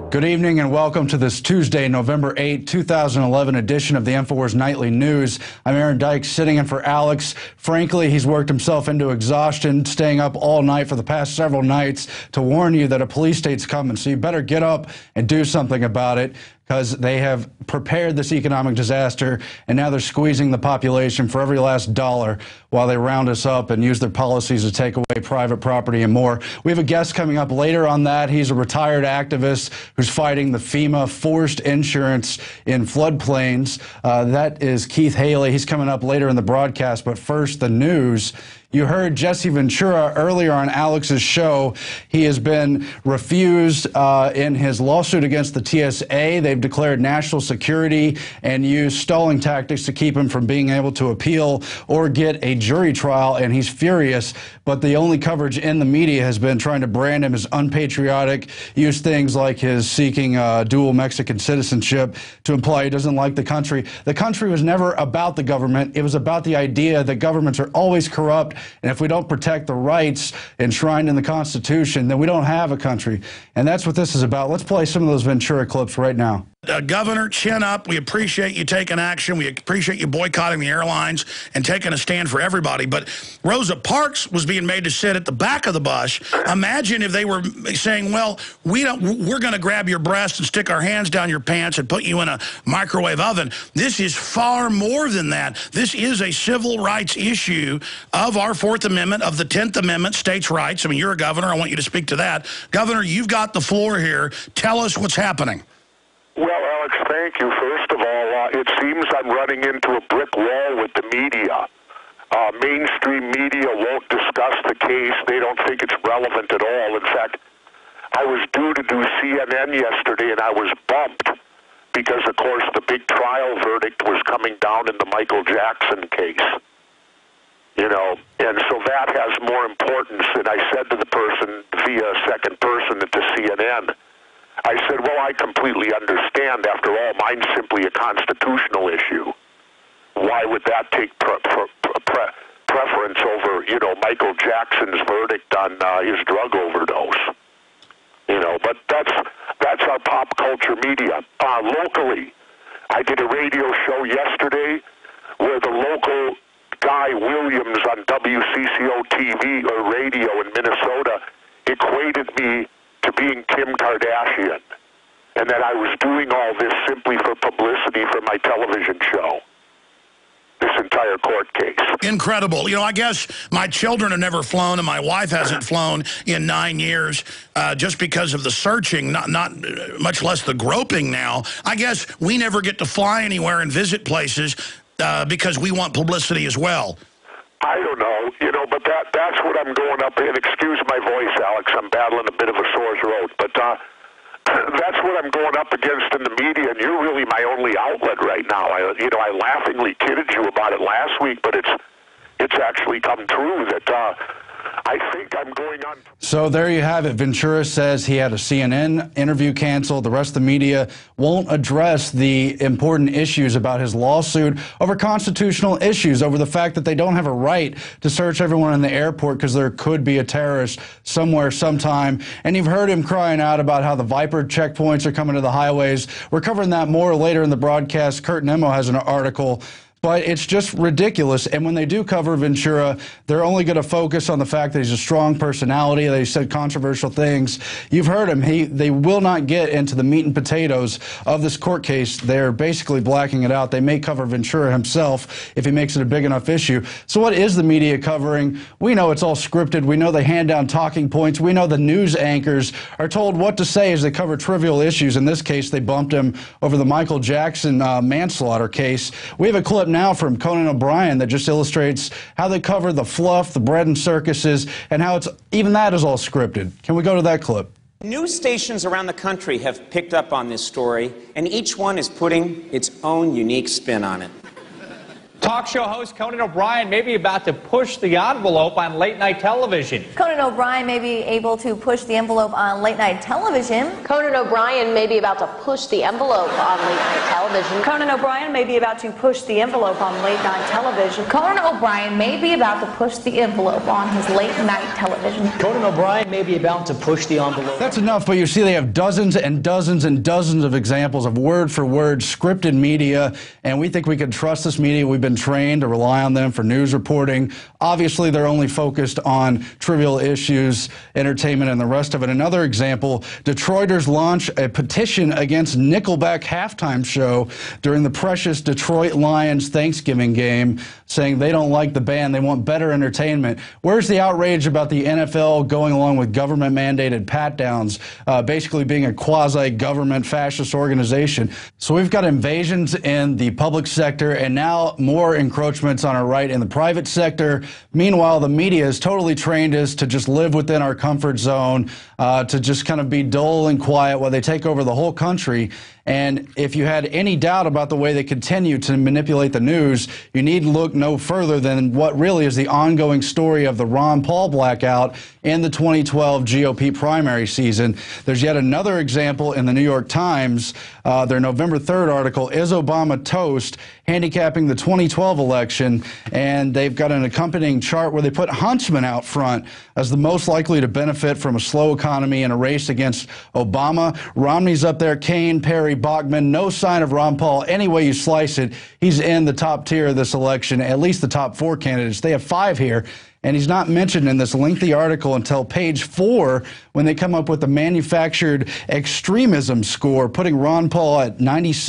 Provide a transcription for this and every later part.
Good evening and welcome to this Tuesday, November 8, 2011 edition of the InfoWars Nightly News. I'm Aaron Dykes sitting in for Alex. Frankly, he's worked himself into exhaustion, staying up all night for the past several nights to warn you that a police state's coming. So you better get up and do something about it, because they have prepared this economic disaster, and now they're squeezing the population for every last dollar while they round us up and use their policies to take away private property and more. We have a guest coming up later on that. He's a retired activist who's fighting the FEMA forced insurance in floodplains. That is Keith Haley. He's coming up later in the broadcast, but first, the news. You heard Jesse Ventura earlier on Alex's show. He has been refused in his lawsuit against the TSA. They've declared national security and used stalling tactics to keep him from being able to appeal or get a jury trial, and he's furious. But the only coverage in the media has been trying to brand him as unpatriotic, use things like his seeking dual Mexican citizenship to imply he doesn't like the country. The country was never about the government. It was about the idea that governments are always corrupt, and if we don't protect the rights enshrined in the Constitution, then we don't have a country. And that's what this is about. Let's play some of those Ventura clips right now. Governor, chin up. We appreciate you taking action. We appreciate you boycotting the airlines and taking a stand for everybody. But Rosa Parks was being made to sit at the back of the bus. Imagine if they were saying, well, we're going to grab your breast and stick our hands down your pants and put you in a microwave oven. This is far more than that. This is a civil rights issue of our Fourth Amendment, of the 10th Amendment, states' rights. I mean, you're a governor. I want you to speak to that. Governor, you've got the floor here. Tell us what's happening. Well, Alex, thank you. First of all, it seems I'm running into a brick wall with the media. Mainstream media won't discuss the case. They don't think it's relevant at all. In fact, I was due to do CNN yesterday, and I was bumped because, of course, the big trial verdict was coming down in the Michael Jackson case. You know, and so that has more importance. And I said to the person via second person at the CNN, I said, well, I completely understand. After all, mine's simply a constitutional issue. Why would that take preference over, you know, Michael Jackson's verdict on his drug overdose? You know, but that's our pop culture media. Locally, I did a radio show yesterday where the local Guy Williams on WCCO TV or radio in Minnesota equated me to being Kim Kardashian, and that I was doing all this simply for publicity for my television show. This entire court case. Incredible. You know, I guess my children have never flown, and my wife hasn't flown in 9 years just because of the searching, not much less the groping now. I guess we never get to fly anywhere and visit places because we want publicity as well. I don't know, you know, but that's what I'm going up in. Excuse my voice, Alex. I'm battling a bit of a sore throat. But that's what I'm going up against in the media, and you're really my only outlet right now. I laughingly kidded you about it last week, but it's actually come true that I think I'm going on. So there you have it. Ventura says he had a CNN interview canceled. The rest of the media won't address the important issues about his lawsuit over constitutional issues, over the fact that they don't have a right to search everyone in the airport because there could be a terrorist somewhere sometime. And you've heard him crying out about how the Viper checkpoints are coming to the highways. We're covering that more later in the broadcast. Kurt Nemo has an article. But it's just ridiculous. And when they do cover Ventura, they're only going to focus on the fact that he's a strong personality, that he said controversial things. You've heard him. They will not get into the meat and potatoes of this court case. They're basically blacking it out. They may cover Ventura himself if he makes it a big enough issue. So what is the media covering? We know it's all scripted. We know they hand down talking points. We know the news anchors are told what to say as they cover trivial issues. In this case, they bumped him over the Michael Jackson manslaughter case. We have a clip now from Conan O'Brien that just illustrates how they cover the fluff, the bread and circuses, and how even that is all scripted. Can we go to that clip? News stations around the country have picked up on this story, and each one is putting its own unique spin on it. Talk show host Conan O'Brien may be about to push the envelope on late-night television. Conan O'Brien may be able to push the envelope on late-night television. Conan O'Brien may be about to push the envelope on late-night television. Conan O'Brien may be about to push the envelope on late-night television. Conan O'Brien may be about to push the envelope on his late-night television. Conan O'Brien may be about to push the envelope. That's enough, but you see they have dozens and dozens and dozens of examples of word-for-word scripted media, and we think we can trust this media. We've been trained to rely on them for news reporting. Obviously, they're only focused on trivial issues, entertainment, and the rest of it. Another example, Detroiters launch a petition against Nickelback halftime show during the precious Detroit Lions Thanksgiving game, saying they don't like the band, they want better entertainment. Where's the outrage about the NFL going along with government-mandated pat-downs, basically being a quasi-government fascist organization? So we've got invasions in the public sector and now more encroachments on our right in the private sector. Meanwhile, the media is totally trained as to just live within our comfort zone, to just kind of be dull and quiet while they take over the whole country. And if you had any doubt about the way they continue to manipulate the news, you need to look no further than what really is the ongoing story of the Ron Paul blackout in the 2012 GOP primary season. There's yet another example in the New York Times. Their November 3rd article, Is Obama Toast?, handicapping the 2012 election. And they've got an accompanying chart where they put Huntsman out front as the most likely to benefit from a slow economy in a race against Obama. Romney's up there, Kaine, Perry, Bachmann. No sign of Ron Paul. Any way you slice it, he's in the top tier of this election, at least the top 4 candidates. They have 5 here. And he's not mentioned in this lengthy article until page 4 when they come up with the manufactured extremism score, putting Ron Paul at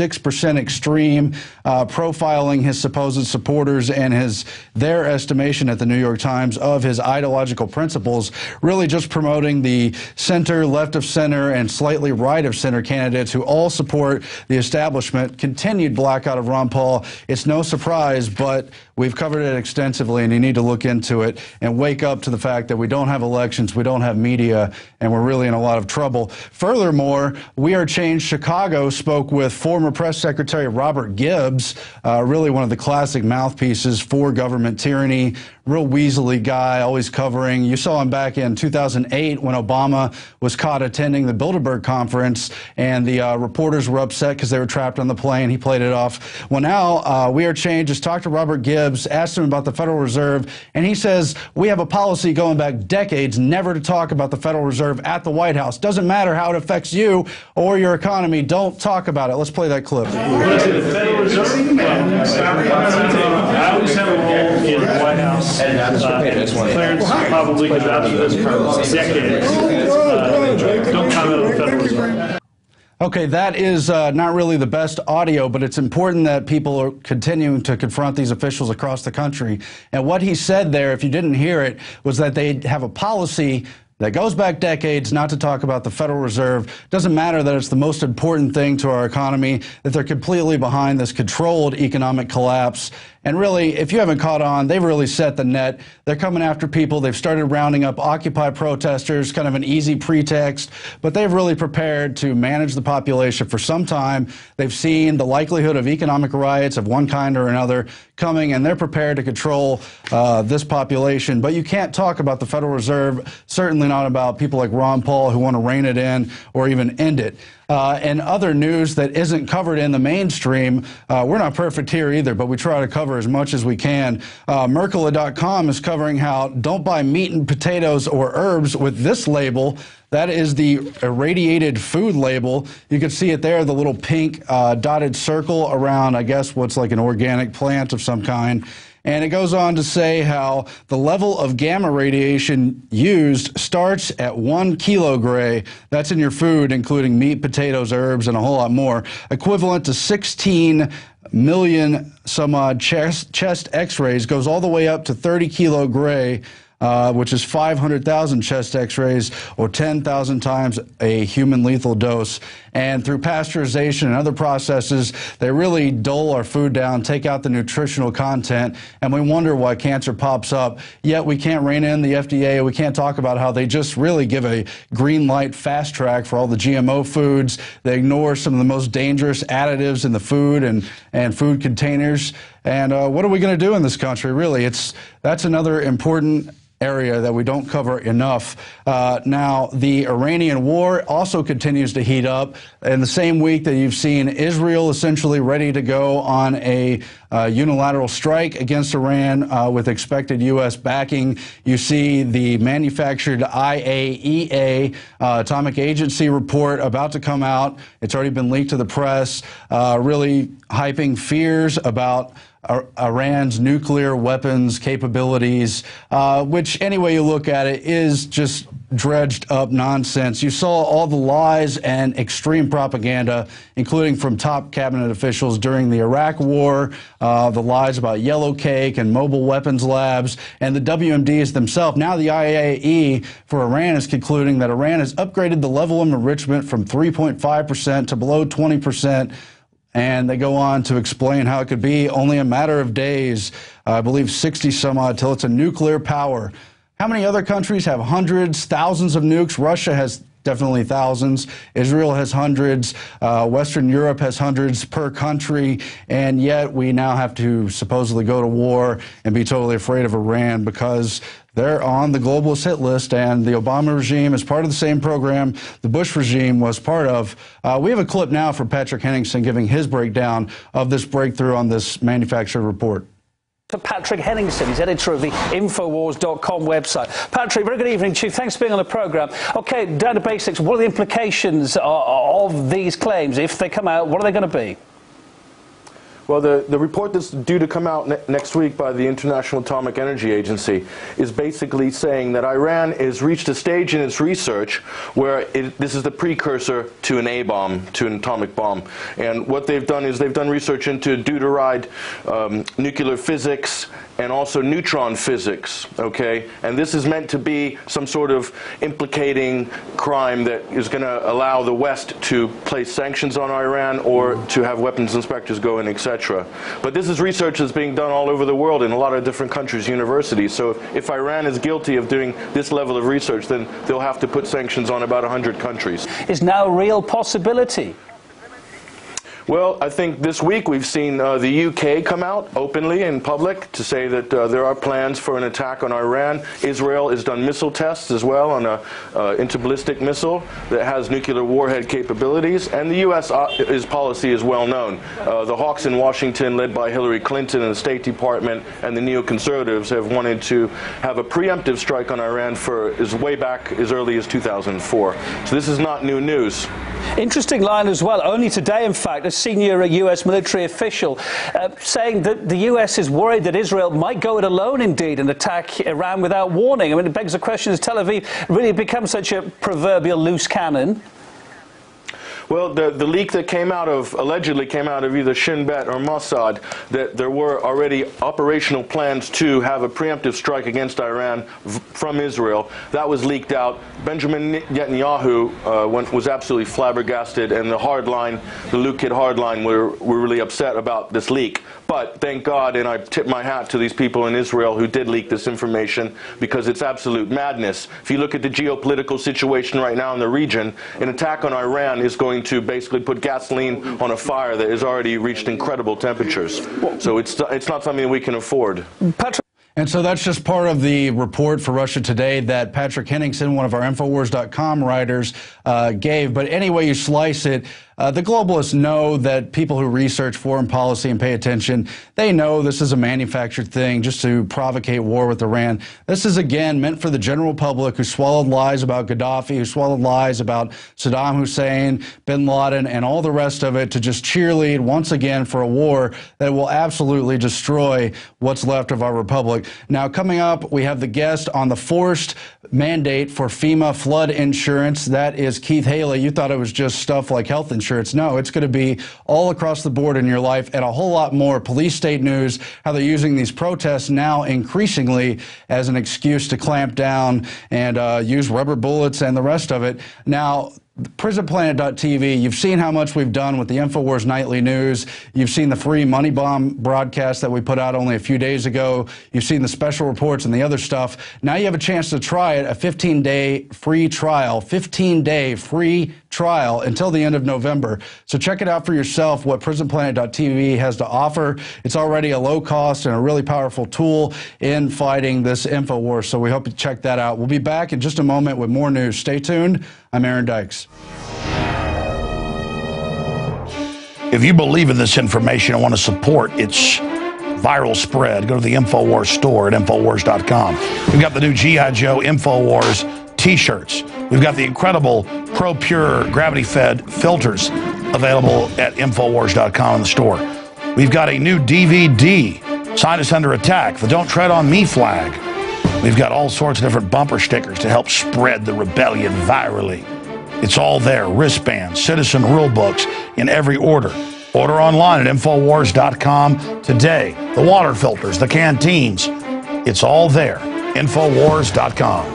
96% extreme, profiling his supposed supporters and their estimation at the New York Times of his ideological principles, really just promoting the center, left of center, and slightly right of center candidates who all support the establishment. Continued blackout of Ron Paul. It's no surprise, but we've covered it extensively, and you need to look into it and wake up to the fact that we don't have elections, we don't have media, and we're really in a lot of trouble. Furthermore, We Are Change Chicago spoke with former Press Secretary Robert Gibbs, really one of the classic mouthpieces for government tyranny, real weaselly guy, always covering. You saw him back in 2008 when Obama was caught attending the Bilderberg conference, and the reporters were upset because they were trapped on the plane. He played it off. Well, now We Are Change has talked to Robert Gibbs, asked him about the Federal Reserve, and he says, we have a policy going back decades never to talk about the Federal Reserve at the White House. Doesn't matter how it affects you or your economy. Don't talk about it. Let's play that clip. The Federal Reserve, I always have a role in the White House. Clarence probably could vouch for this for decades. Don't comment on the Federal Reserve. Okay, that is not really the best audio, but it's important that people are continuing to confront these officials across the country. And what he said there, if you didn't hear it, was that they have a policy that goes back decades not to talk about the Federal Reserve. Doesn't matter that it's the most important thing to our economy, that they're completely behind this controlled economic collapse. And really, if you haven't caught on, they've really set the net. They're coming after people. They've started rounding up Occupy protesters, kind of an easy pretext, but they've really prepared to manage the population for some time. They've seen the likelihood of economic riots of one kind or another coming, and they're prepared to control this population. But you can't talk about the Federal Reserve, certainly not about people like Ron Paul who want to rein it in or even end it. And other news that isn't covered in the mainstream, we're not perfect here either, but we try to cover as much as we can. Mercola.com is covering how don't buy meat and potatoes or herbs with this label. That is the irradiated food label. You can see it there, the little pink dotted circle around, I guess, what's like an organic plant of some kind. And it goes on to say how the level of gamma radiation used starts at 1 kilogray. That's in your food, including meat, potatoes, herbs, and a whole lot more, equivalent to 16 million some odd chest x-rays, goes all the way up to 30 kilogray, which is 500,000 chest x-rays or 10,000 times a human lethal dose. and through pasteurization and other processes, they really dull our food down, take out the nutritional content, and we wonder why cancer pops up. Yet we can't rein in the FDA. We can't talk about how they just really give a green light fast track for all the GMO foods. They ignore some of the most dangerous additives in the food and food containers. And what are we going to do in this country? Really, that's another important area that we don't cover enough. Now, the Iranian war also continues to heat up. In the same week that you've seen Israel essentially ready to go on a unilateral strike against Iran with expected U.S. backing, you see the manufactured IAEA, Atomic Agency report about to come out. It's already been leaked to the press, really hyping fears about Iran's nuclear weapons capabilities, which any way you look at it is just dredged up nonsense. You saw all the lies and extreme propaganda, including from top cabinet officials during the Iraq war, the lies about yellow cake and mobile weapons labs, and the WMDs themselves. Now the IAEA for Iran is concluding that Iran has upgraded the level of enrichment from 3.5% to below 20%. And they go on to explain how it could be only a matter of days, I believe 60 some odd, till it's a nuclear power. How many other countries have hundreds, thousands of nukes? Russia has definitely thousands. Israel has hundreds. Western Europe has hundreds per country. And yet we now have to supposedly go to war and be totally afraid of Iran because they're on the globalist hit list, and the Obama regime is part of the same program the Bush regime was part of. We have a clip now from Patrick Henningsen giving his breakdown of this breakthrough on this manufactured report. For Patrick Henningsen, he's editor of the InfoWars.com website. Patrick, very good evening to you. Thanks for being on the programme. OK, down to basics, what are the implications of these claims? If they come out, what are they going to be? Well, the report that's due to come out next week by the International Atomic Energy Agency is basically saying that Iran has reached a stage in its research where this is the precursor to an A-bomb, to an atomic bomb. And what they've done is they've done research into deuteride, nuclear physics, and also neutron physics, okay? And this is meant to be some sort of implicating crime that is going to allow the West to place sanctions on Iran or to have weapons inspectors go in, etc. But this is research that's being done all over the world in a lot of different countries, universities. So if Iran is guilty of doing this level of research, then they'll have to put sanctions on about 100 countries. Is now a real possibility? Well, I think this week we've seen the UK come out openly in public to say that there are plans for an attack on Iran. Israel has done missile tests as well on a interballistic missile that has nuclear warhead capabilities. And the U.S.'s policy is well known. The hawks in Washington, led by Hillary Clinton and the State Department and the neoconservatives, have wanted to have a preemptive strike on Iran for way back as early as 2004. So this is not new news. Interesting line as well. Only today, in fact, a senior U.S. military official saying that the U.S. is worried that Israel might go it alone, indeed, and attack Iran without warning. I mean, it begs the question, has Tel Aviv really become such a proverbial loose cannon? Well, the leak that allegedly came out of either Shin Bet or Mossad, that there were already operational plans to have a preemptive strike against Iran from Israel, that was leaked out. Benjamin Netanyahu was absolutely flabbergasted, and the Lukid hardline were really upset about this leak. But thank God, and I tip my hat to these people in Israel who did leak this information, because it's absolute madness. If you look at the geopolitical situation right now in the region, an attack on Iran is going to basically put gasoline on a fire that has already reached incredible temperatures. So it's not something that we can afford. And so that's just part of the report for Russia Today that Patrick Henningsen, one of our InfoWars.com writers, gave. But any way you slice it, the globalists know that people who research foreign policy and pay attention, they know this is a manufactured thing just to provocate war with Iran. This is, again, meant for the general public who swallowed lies about Gaddafi, who swallowed lies about Saddam Hussein, bin Laden, and all the rest of it to just cheerlead once again for a war that will absolutely destroy what's left of our republic. Now, coming up, we have the guest on the forced mandate for FEMA flood insurance. That is Keith Haley. You thought it was just stuff like health insurance. No, it's going to be all across the board in your life, and a whole lot more. Police state news, how they're using these protests now increasingly as an excuse to clamp down and use rubber bullets and the rest of it. Now, PrisonPlanet.tv, you've seen how much we've done with the InfoWars Nightly News. You've seen the free Money Bomb broadcast that we put out only a few days ago. You've seen the special reports and the other stuff. Now you have a chance to try it, a 15-day free trial, 15-day free trial until the end of November. So check it out for yourself, what PrisonPlanet.tv has to offer. It's already a low cost and a really powerful tool in fighting this InfoWars. So we hope you check that out. We'll be back in just a moment with more news. Stay tuned. I'm Aaron Dykes. If you believe in this information and want to support its viral spread, go to the InfoWars store at InfoWars.com. We've got the new G.I. Joe InfoWars t-shirts. We've got the incredible Pro Pure gravity-fed filters available at InfoWars.com in the store. We've got a new DVD, Scientists Under Attack, the Don't Tread on Me flag. We've got all sorts of different bumper stickers to help spread the rebellion virally. It's all there, wristbands, citizen rule books in every order. Order online at InfoWars.com today. The water filters, the canteens, it's all there, InfoWars.com.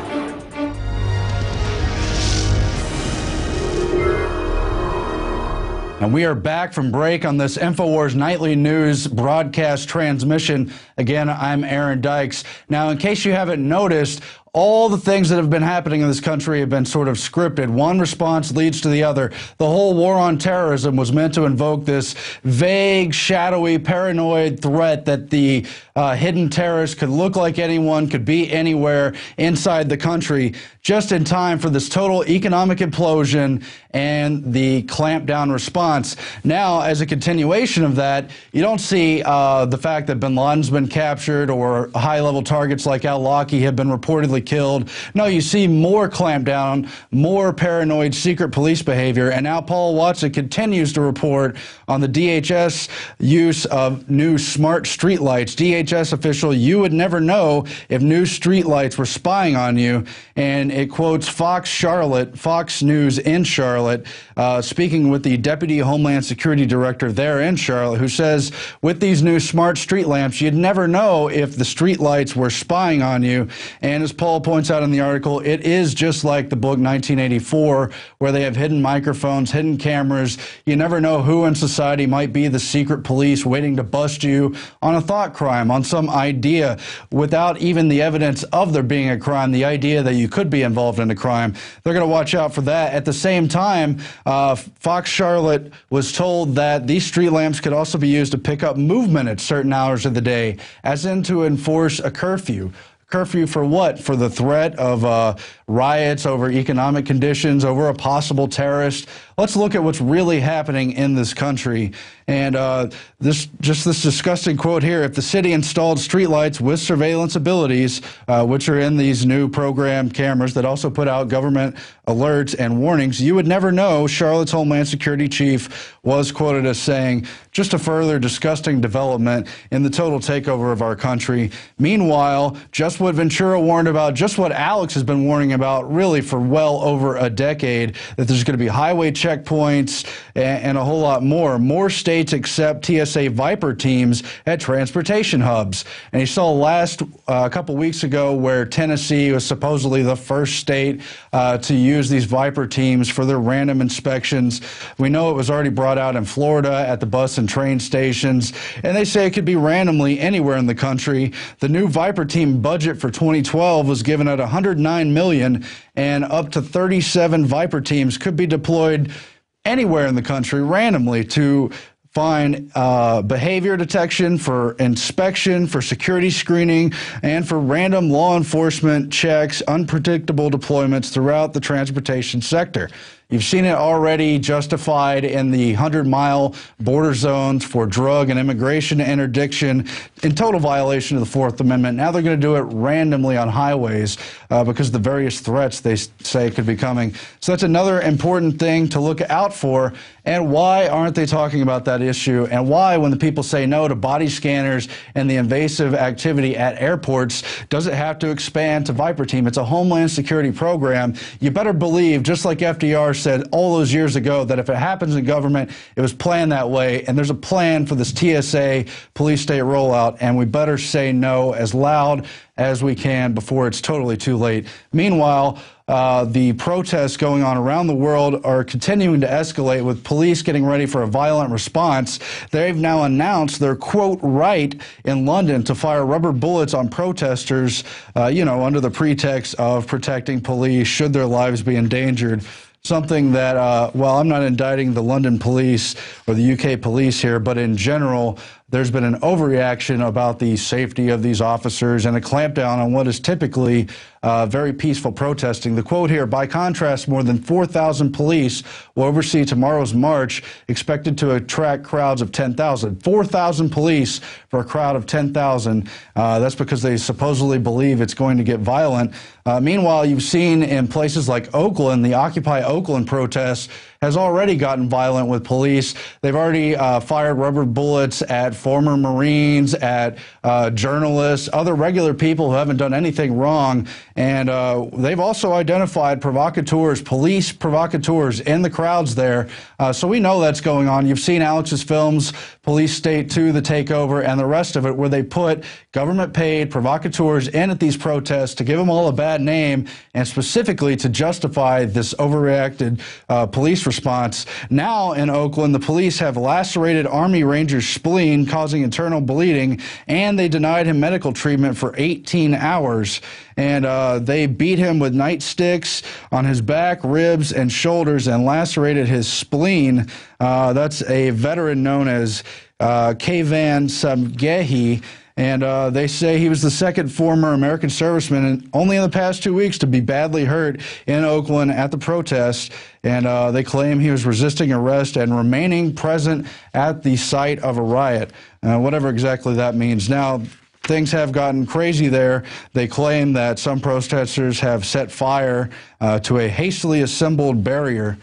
And we are back from break on this InfoWars Nightly News broadcast transmission. Again, I'm Aaron Dykes. Now, in case you haven't noticed, all the things that have been happening in this country have been sort of scripted. One response leads to the other. The whole war on terrorism was meant to invoke this vague, shadowy, paranoid threat that the hidden terrorists could look like anyone, could be anywhere inside the country, just in time for this total economic implosion and the clampdown response. Now, as a continuation of that, you don't see the fact that bin Laden's been captured or high-level targets like al-Awlaki have been reportedly killed. No, you see more clampdown, more paranoid secret police behavior, and now Paul Watson continues to report on the DHS use of new smart streetlights. DHS official, you would never know if new streetlights were spying on you, and it quotes Fox News in Charlotte, speaking with the Deputy Homeland Security Director there in Charlotte, who says, with these new smart street lamps, you'd never know if the street lights were spying on you. And as Paul points out in the article, it is just like the book 1984, where they have hidden microphones, hidden cameras. You never know who in society might be the secret police waiting to bust you on a thought crime, on some idea, without even the evidence of there being a crime, the idea that you could be involved in a crime. They're going to watch out for that. At the same time, Fox Charlotte was told that these street lamps could also be used to pick up movement at certain hours of the day, as in to enforce a curfew. Curfew for what? For the threat of riots, over economic conditions, over a possible terrorist. Let's look at what's really happening in this country. And this disgusting quote here: if the city installed streetlights with surveillance abilities, which are in these new program cameras that also put out government alerts and warnings, you would never know. Charlotte's Homeland Security Chief was quoted as saying, just a further disgusting development in the total takeover of our country. Meanwhile, just what Ventura warned about, just what Alex has been warning about really for well over a decade, that there's going to be highway checkpoints and a whole lot more. More states accept TSA Viper teams at transportation hubs. And you saw a couple weeks ago where Tennessee was supposedly the first state to use these Viper teams for their random inspections. We know it was already brought out in Florida at the bus and train stations, and they say it could be randomly anywhere in the country. The new Viper team budget for 2012 was given at $109 million, and up to 37 Viper teams could be deployed anywhere in the country randomly to find behavior detection, for inspection, for security screening, and for random law enforcement checks, unpredictable deployments throughout the transportation sector. You've seen it already justified in the 100-mile border zones for drug and immigration interdiction, in total violation of the Fourth Amendment. Now they're going to do it randomly on highways because of the various threats they say could be coming. So that's another important thing to look out for. And why aren't they talking about that issue? And why, when the people say no to body scanners and the invasive activity at airports, does it have to expand to Viper Team? It's a Homeland Security program. You better believe, just like FDR InfoWars said all those years ago that if it happens in government, it was planned that way, and there's a plan for this TSA police state rollout, and we better say no as loud as we can before it's totally too late. Meanwhile, the protests going on around the world are continuing to escalate, with police getting ready for a violent response. They've now announced their, quote, right in London to fire rubber bullets on protesters, under the pretext of protecting police should their lives be endangered. Something that, while I'm not indicting the London police or the UK police here, but in general, there's been an overreaction about the safety of these officers and a clampdown on what is typically very peaceful protesting. The quote here, by contrast, more than 4,000 police will oversee tomorrow's march, expected to attract crowds of 10,000. 4,000 police for a crowd of 10,000. That's because they supposedly believe it's going to get violent. Meanwhile, you've seen in places like Oakland, the Occupy Oakland protests has already gotten violent with police. They've already fired rubber bullets at former Marines, at journalists, other regular people who haven't done anything wrong. And they've also identified provocateurs, police provocateurs in the crowds there. So we know that's going on. You've seen Alex's films, Police State 2, The Takeover, and the rest of it, where they put government-paid provocateurs in at these protests to give them all a bad name and specifically to justify this overreacted police response. Now in Oakland, the police have lacerated Army Ranger's spleen, causing internal bleeding, and they denied him medical treatment for 18 hours. And they beat him with nightsticks on his back, ribs, and shoulders and lacerated his spleen. That's a veteran known as Kayvan Samgehi. And they say he was the second former American serviceman, and only in the past 2 weeks, to be badly hurt in Oakland at the protest. And they claim he was resisting arrest and remaining present at the site of a riot, whatever exactly that means. Now, things have gotten crazy there. They claim that some protesters have set fire to a hastily assembled barrier.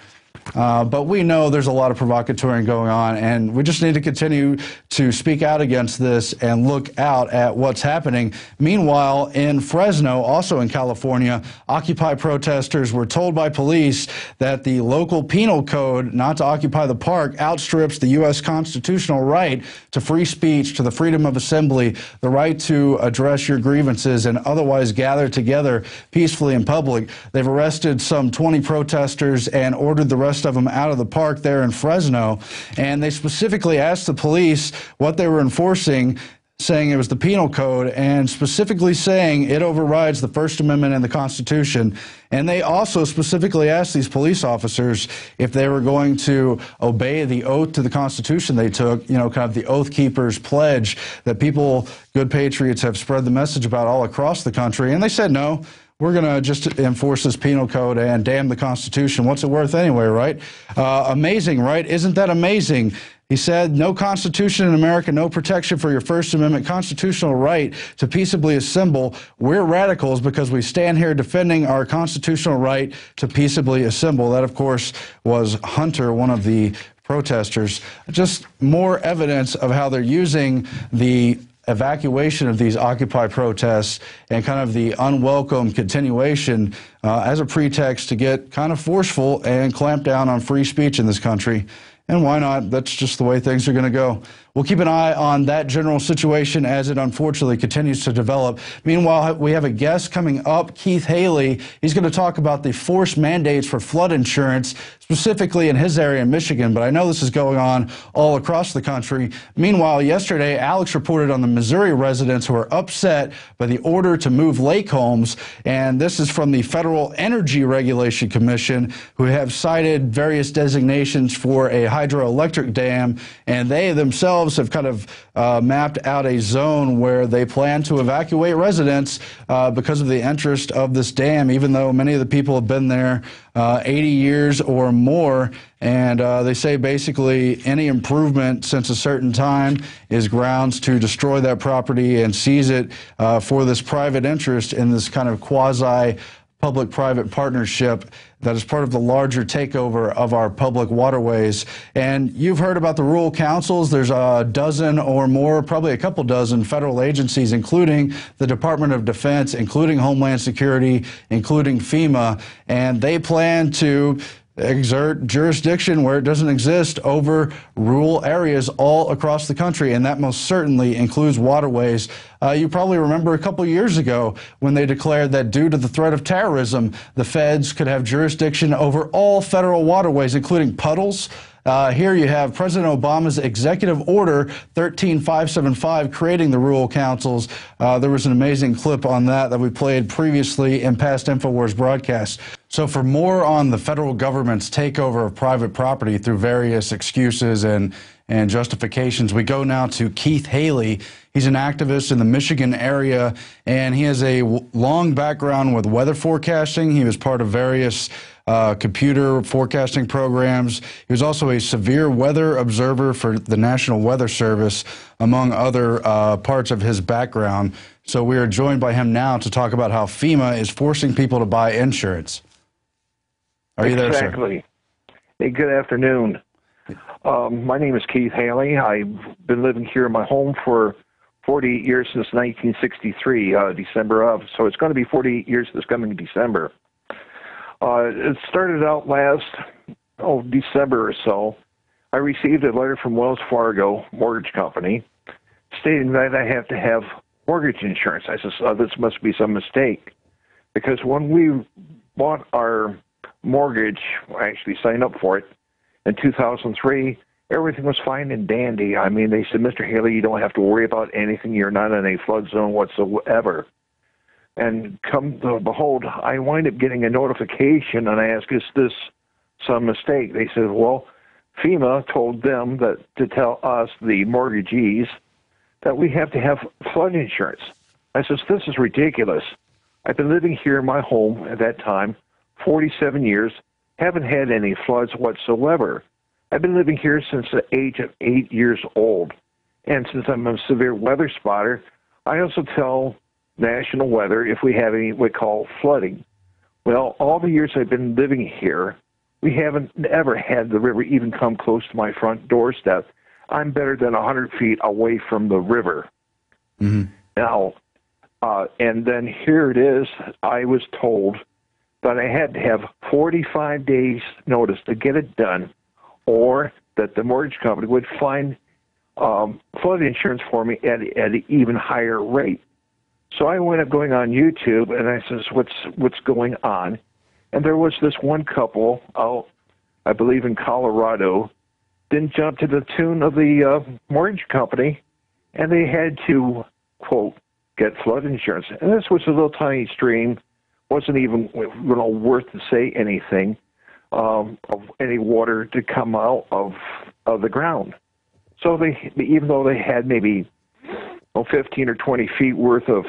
But we know there's a lot of provocateuring going on, and we just need to continue to speak out against this and look out at what's happening. Meanwhile, in Fresno, also in California, Occupy protesters were told by police that the local penal code not to occupy the park outstrips the U.S. constitutional right to free speech, to the freedom of assembly, the right to address your grievances and otherwise gather together peacefully in public. They've arrested some 20 protesters and ordered the rest of them out of the park there in Fresno, and they specifically asked the police what they were enforcing, saying it was the penal code, and specifically saying it overrides the First Amendment and the Constitution. And they also specifically asked these police officers if they were going to obey the oath to the Constitution they took, kind of the Oath Keepers pledge that people, good patriots, have spread the message about all across the country. And they said no. We're going to just enforce this penal code and damn the Constitution. What's it worth anyway, right? Amazing, right? Isn't that amazing? He said, no Constitution in America, no protection for your First Amendment constitutional right to peaceably assemble. We're radicals because we stand here defending our constitutional right to peaceably assemble. That, of course, was Hunter, one of the protesters. Just more evidence of how they're using the evacuation of these Occupy protests and kind of the unwelcome continuation as a pretext to get kind of forceful and clamp down on free speech in this country. And why not? That's just the way things are going to go. We'll keep an eye on that general situation as it unfortunately continues to develop. Meanwhile, we have a guest coming up, Keith Haley. He's going to talk about the forced mandates for flood insurance, specifically in his area in Michigan, but I know this is going on all across the country. Meanwhile, yesterday, Alex reported on the Missouri residents who are upset by the order to move lake homes, and this is from the Federal Energy Regulation Commission, who have cited various designations for a hydroelectric dam, and they themselves have kind of mapped out a zone where they plan to evacuate residents because of the interest of this dam, even though many of the people have been there 80 years or more. And they say basically any improvement since a certain time is grounds to destroy that property and seize it for this private interest in this kind of quasi-public-private partnership that is part of the larger takeover of our public waterways. And you've heard about the rural councils. There's a dozen or more, probably a couple dozen federal agencies, including the Department of Defense, including Homeland Security, including FEMA, and they plan to exert jurisdiction where it doesn't exist over rural areas all across the country, and that most certainly includes waterways. You probably remember a couple years ago when they declared that due to the threat of terrorism, the feds could have jurisdiction over all federal waterways, including puddles. Here you have President Obama's Executive Order 13575 creating the rural councils. There was an amazing clip on that we played previously in past InfoWars broadcasts. So for more on the federal government's takeover of private property through various excuses and justifications, we go now to Keith Haley. He's an activist in the Michigan area, and he has a long background with weather forecasting. He was part of various computer forecasting programs. He was also a severe weather observer for the National Weather Service, among other parts of his background. So we are joined by him now to talk about how FEMA is forcing people to buy insurance. Are you there, sir? Exactly. Hey, good afternoon. My name is Keith Haley. I've been living here in my home for 48 years since 1963, December of. So it's going to be 48 years this coming December. It started out last December or so. I received a letter from Wells Fargo Mortgage Company stating that I have to have mortgage insurance. I said, oh, this must be some mistake. Because when we bought our mortgage, I actually signed up for it in 2003, everything was fine and dandy. I mean, they said, Mr. Haley, you don't have to worry about anything. You're not in a flood zone whatsoever. And come to behold, I wind up getting a notification, and I asked, is this some mistake? They said, well, FEMA told them that to tell us, the mortgagees, that we have to have flood insurance. I said, this is ridiculous. I've been living here in my home at that time 47 years, haven't had any floods whatsoever. I've been living here since the age of 8 years old. And since I'm a severe weather spotter, I also tell National Weather if we have any what we call flooding. Well, all the years I've been living here, we haven't ever had the river even come close to my front doorstep. I'm better than 100 feet away from the river. Mm-hmm. Now, and then here it is, I was told that I had to have 45 days notice to get it done, or that the mortgage company would find flood insurance for me at an even higher rate. So I went up going on YouTube, and I says, what's going on? And there was this one couple out, I believe in Colorado, didn't jump to the tune of the mortgage company, and they had to, quote, get flood insurance. And this was a little tiny stream, wasn't even worth to say anything of any water to come out of the ground. So they, even though they had maybe 15 or 20 feet worth of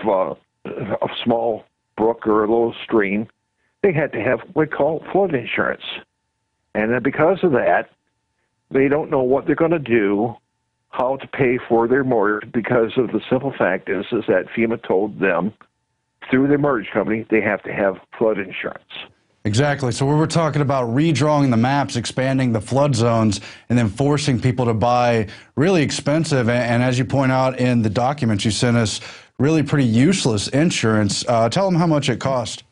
a small brook or a little stream, they had to have what we call flood insurance. And then because of that, they don't know what they're going to do, how to pay for their mortgage, because of the simple fact is that FEMA told them through their mortgage company they have to have flood insurance. Exactly. So we were talking about redrawing the maps, expanding the flood zones, and then forcing people to buy really expensive and as you point out in the documents you sent us, really pretty useless insurance. Tell them how much it cost.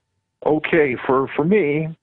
Okay, for me,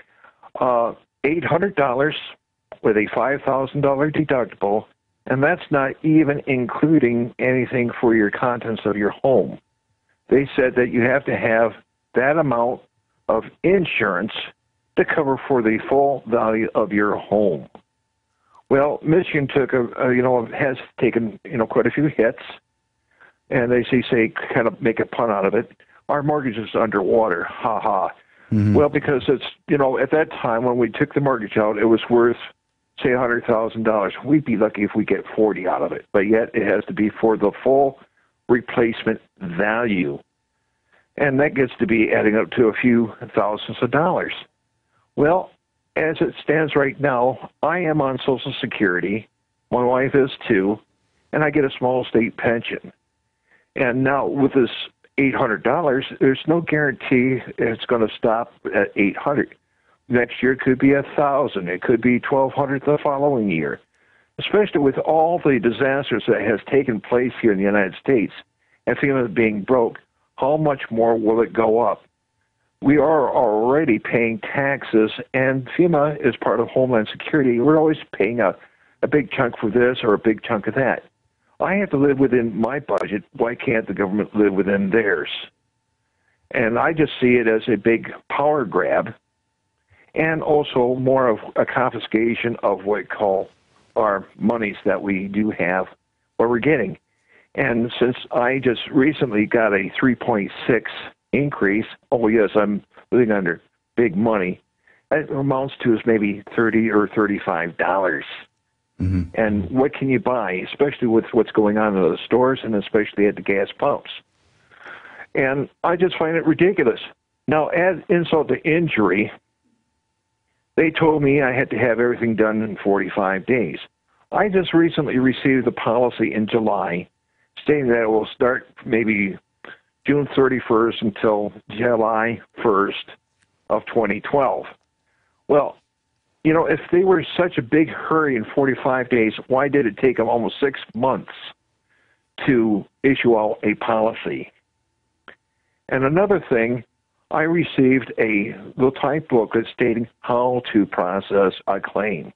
$800 with a $5,000 deductible, and that's not even including anything for your contents of your home. They said that you have to have that amount of insurance to cover for the full value of your home. Well, Michigan took has taken quite a few hits, and they say kind of make a pun out of it. Our mortgage is underwater, ha ha. Mm-hmm. Well, because it's at that time when we took the mortgage out, it was worth say $100,000. We'd be lucky if we get 40 out of it, but yet it has to be for the full replacement value. And that gets to be adding up to a few thousands of dollars. Well, as it stands right now, I am on Social Security. My wife is too, and I get a small state pension. And now with this $800, there's no guarantee it's going to stop at $800. Next year it could be $1,000. It could be $1,200 the following year. Especially with all the disasters that has taken place here in the United States, and FEMA being broke, how much more will it go up? we are already paying taxes, and FEMA is part of Homeland Security. We're always paying a big chunk for this or a big chunk of that. I have to live within my budget. Why can't the government live within theirs? And I just see it as a big power grab, and also more of a confiscation of what we call our monies that we do have, what we're getting. And since I just recently got a 3.6 increase, oh yes, I'm living under big money, it amounts to is maybe $30 or $35. Mm-hmm. And what can you buy, especially with what's going on in the stores and especially at the gas pumps? And I just find it ridiculous. Now, add insult to injury, they told me I had to have everything done in 45 days. I just recently received the policy in July stating that it will start maybe June 31st until July 1st of 2012. Well, you know, if they were such a big hurry in 45 days, why did it take them almost 6 months to issue out a policy? And another thing, I received a little type booklet stating how to process a claim.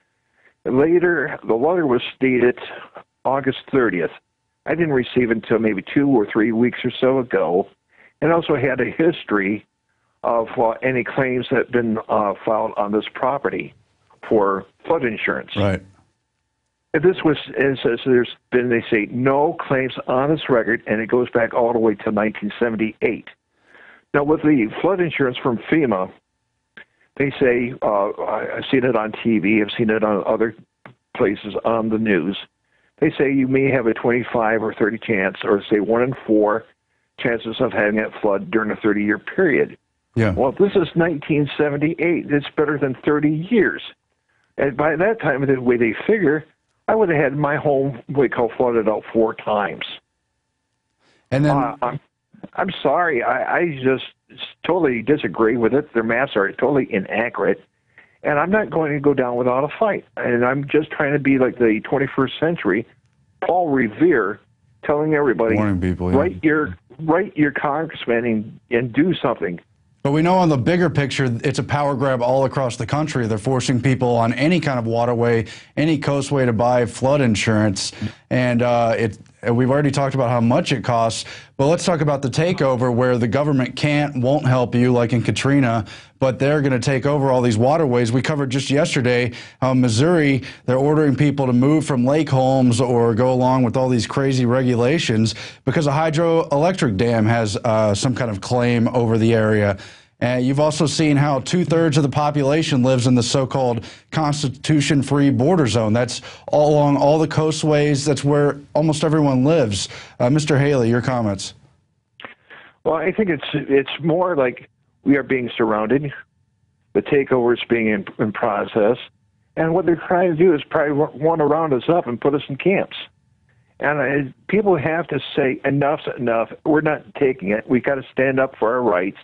Later, the letter was dated August 30th. I didn't receive it until maybe 2 or 3 weeks or so ago, and also had a history of any claims that have been filed on this property for flood insurance. Right. If this was, it says there's been, they say, no claims on this record, and it goes back all the way to 1978. Now, with the flood insurance from FEMA, they say, I've seen it on TV, I've seen it on other places on the news, they say you may have a 25 or 30 chance, or say 1 in 4 chances of having that flood during a 30-year period. Yeah. Well, this is 1978. It's better than 30 years. And by that time, the way they figure, I would have had my home, what we call, flooded out 4 times. And then I'm sorry. I just totally disagree with it. Their maps are totally inaccurate. And I'm not going to go down without a fight. And I'm just trying to be like the 21st century Paul Revere, telling everybody, warning people, yeah. write your congressman and do something. But we know on the bigger picture, it's a power grab all across the country. They're forcing people on any kind of waterway, any coastway to buy flood insurance. And we've already talked about how much it costs. But let's talk about the takeover where the government won't help you, like in Katrina, but they're going to take over all these waterways. We covered just yesterday how Missouri, they're ordering people to move from lake homes or go along with all these crazy regulations because a hydroelectric dam has some kind of claim over the area. And you've also seen how 2/3 of the population lives in the so-called Constitution-free border zone. That's all along all the coastways. That's where almost everyone lives. Mr. Haley, your comments. Well, I think it's more like we are being surrounded. The takeover is being in process. And what they're trying to do is probably want to round us up and put us in camps. And people have to say, enough's enough. We're not taking it. We've got to stand up for our rights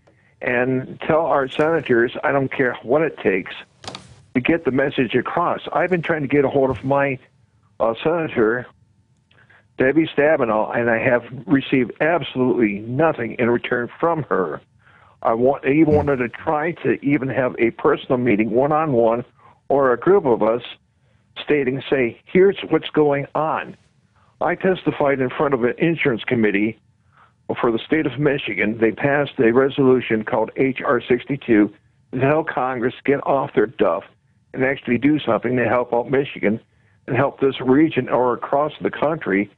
and tell our senators, I don't care what it takes, to get the message across. I've been trying to get a hold of my senator, Debbie Stabenow, and I have received absolutely nothing in return from her. I even wanted to try to even have a personal meeting, one-on-one, or a group of us stating, say, here's what's going on. I testified in front of an insurance committee for the state of Michigan. They passed a resolution called H.R. 62 to help Congress get off their duff and actually do something to help out Michigan and help this region or across the country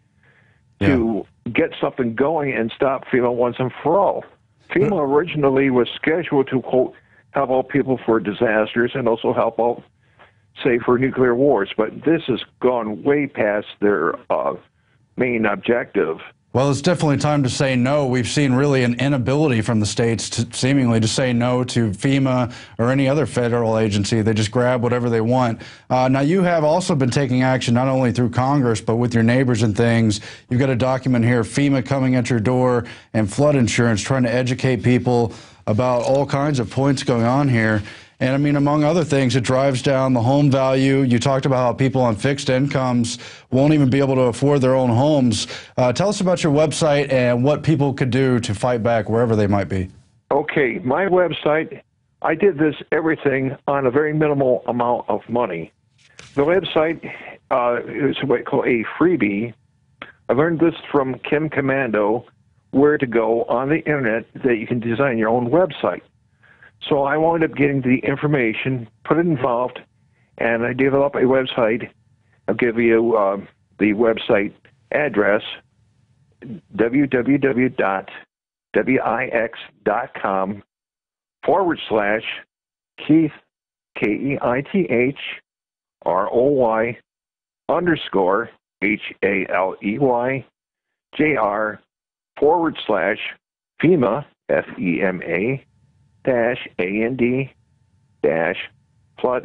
to get something going and stop FEMA once and for all. FEMA originally was scheduled to, quote, help out people for disasters and also help out, say, for nuclear wars, but this has gone way past their main objective. Well, it's definitely time to say no. We've seen really an inability from the states seemingly to say no to FEMA or any other federal agency. They just grab whatever they want. Now, you have also been taking action not only through Congress, but with your neighbors and things. You've got a document here, FEMA coming at your door and flood insurance, trying to educate people about all kinds of points going on here. And I mean, among other things, it drives down the home value. You talked about how people on fixed incomes won't even be able to afford their own homes. Tell us about your website and what people could do to fight back wherever they might be. Okay, my website, I did this everything on a very minimal amount of money. The website is what I call a freebie. I learned this from Kim Commando, where to go on the internet that you can design your own website. So I wound up getting the information, put it involved, and I developed a website. I'll give you the website address, www.wix.com/Keith, KEITH, ROY _ HALEY JR /FEMA FEMA -AND flood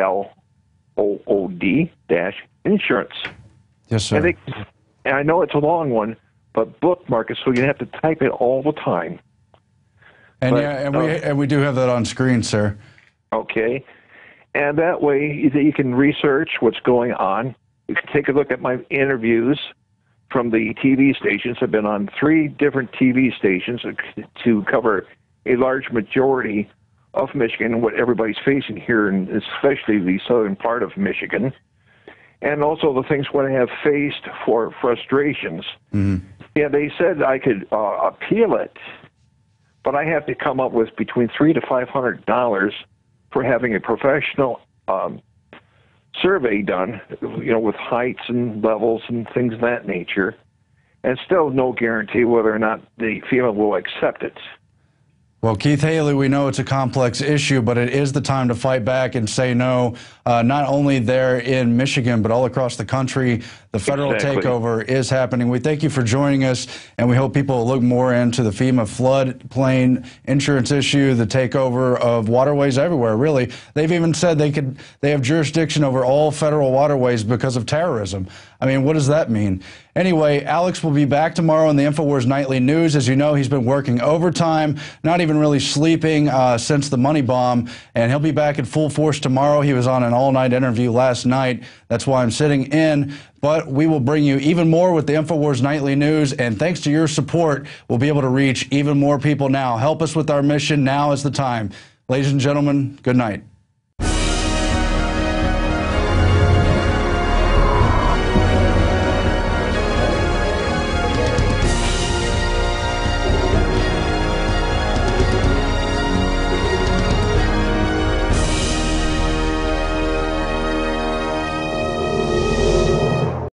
FLOOD insurance. Yes, sir. And I know it's a long one, but bookmark it so you have to type it all the time. And but, and we do have that on screen, sir. Okay. And that way you can research what's going on. You can take a look at my interviews from the TV stations. I've been on 3 different TV stations to cover a large majority of Michigan and what everybody's facing here, and especially the southern part of Michigan. And also the things what I have faced for frustrations. Mm-hmm. Yeah, they said I could appeal it, but I have to come up with between $300 to $500 for having a professional survey done, with heights and levels and things of that nature, and still no guarantee whether or not the FEMA will accept it. Well, Keith Haley, we know it's a complex issue, but it is the time to fight back and say no, not only there in Michigan, but all across the country. The federal takeover is happening. We thank you for joining us, and we hope people will look more into the FEMA floodplain insurance issue, the takeover of waterways everywhere, really. They've even said they have jurisdiction over all federal waterways because of terrorism. I mean, what does that mean? Anyway, Alex will be back tomorrow in the InfoWars Nightly News. As you know, he's been working overtime, not even really sleeping since the money bomb, and he'll be back in full force tomorrow. He was on an all-night interview last night. That's why I'm sitting in. But we will bring you even more with the InfoWars Nightly News, and thanks to your support, we'll be able to reach even more people now. Help us with our mission. Now is the time. Ladies and gentlemen, good night.